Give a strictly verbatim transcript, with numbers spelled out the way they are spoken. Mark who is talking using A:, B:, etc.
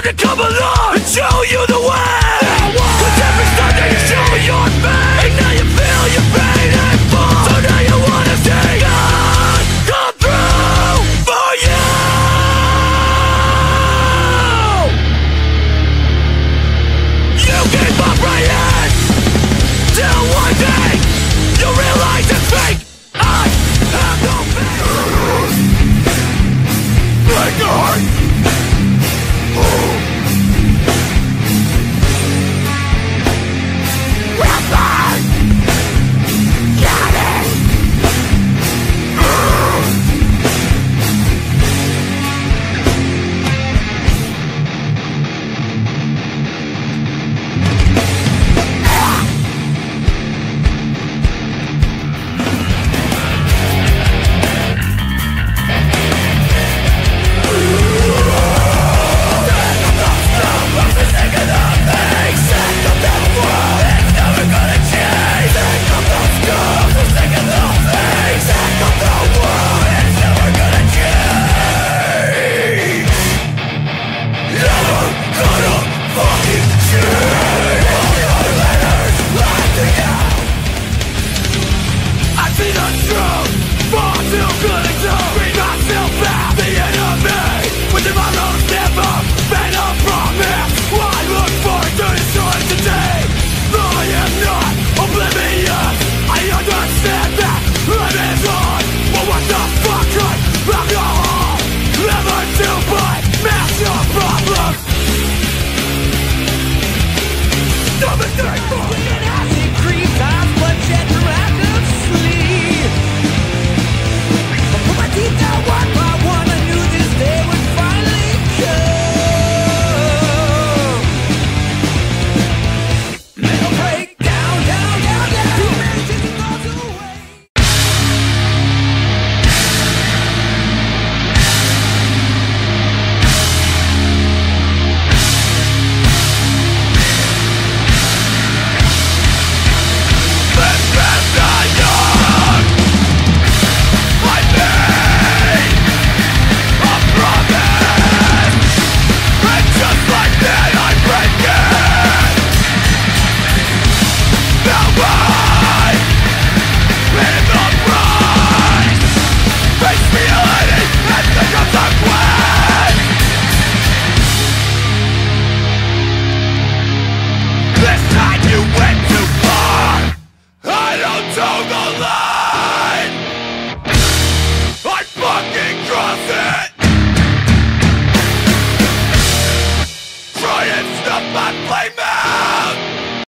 A: time to come along and show you the way. Cause every Sunday you show me your face, and now you feel your pain and fall. So now you wanna see God come through for you. You keep on praying till one day you realize it's fake. I have no faith. Break your heart. Oh. You went too far. I don't toe the line.